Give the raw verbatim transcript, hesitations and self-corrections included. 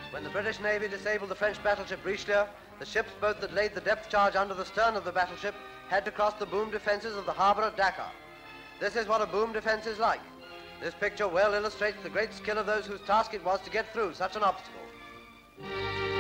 When the British Navy disabled the French battleship Richelieu, the ship's boat that laid the depth charge under the stern of the battleship had to cross the boom defenses of the harbor at Dakar. This is what a boom defense is like. This picture well illustrates the great skill of those whose task it was to get through such an obstacle.